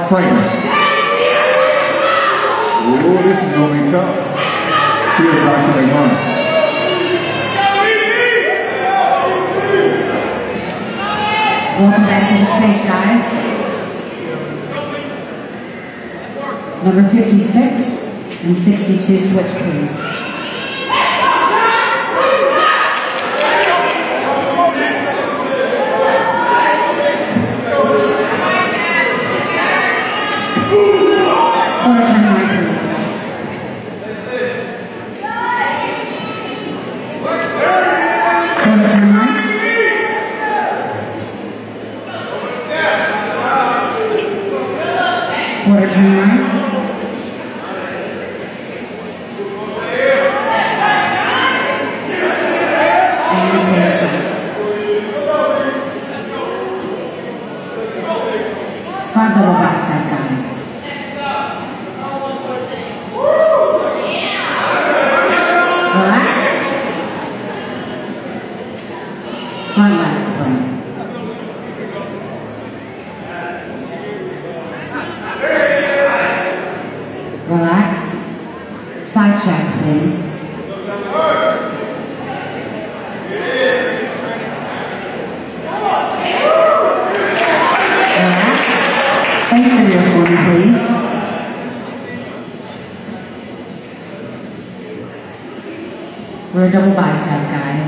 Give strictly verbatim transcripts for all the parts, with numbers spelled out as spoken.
Franklin. Oh, this is going to be tough. Here's Doctor McMahon. Welcome back to the stage, guys. Number fifty-six and sixty-two, switch, please. Quarter turn right, please. Quarter turn right. Quarter turn right. And face front. Front double bicep, guys. Relax. Front leg split. Relax. Side chest, please. Relax. Face the rear for me, please. We're a double bicep, guys.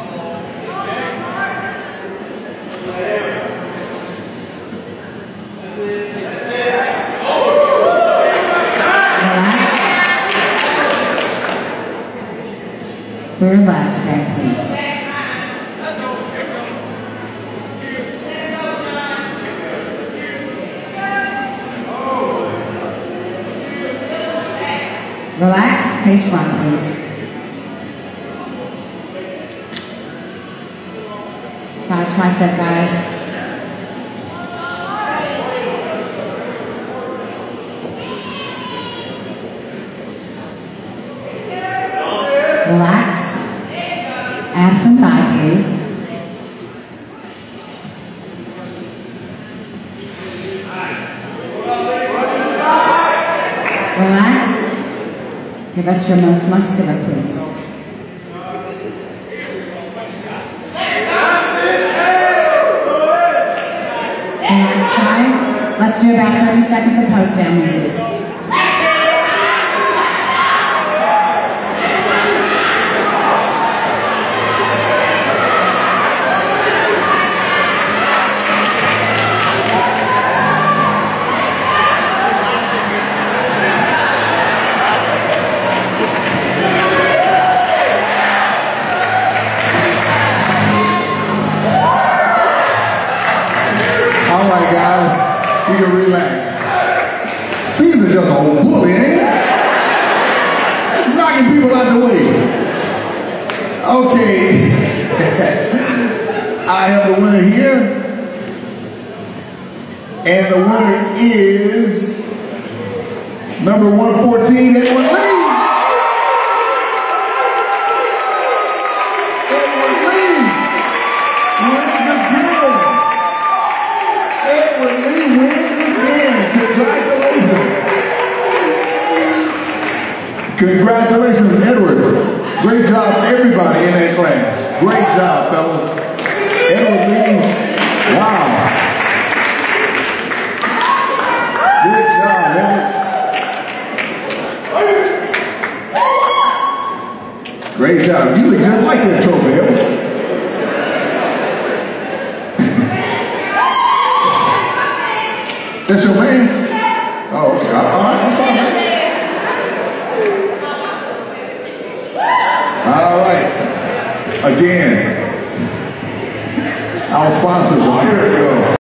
Rear legs back, please. Relax, face front, please. Side tricep, guys. Relax. Abs and thigh, please. Relax. Give us your most muscular, please. Relax, guys. Let's do about thirty seconds of post down music. All right, guys, you can relax. Caesar just a bully, ain't he? Knocking people out the way. Okay. I have the winner here. And the winner is number one fourteen, Edward Lee. Edward Lee wins again. Edward Lee wins again. Congratulations. Congratulations, Edward. Great job, everybody in that class. Great job, fellas. Edward Lee, wow. Good job, Edward. Great job. You look just like that trophy, Edward. That's your man? Oh, okay. All right, I'm sorry. All right. Again, our sponsors, here we go.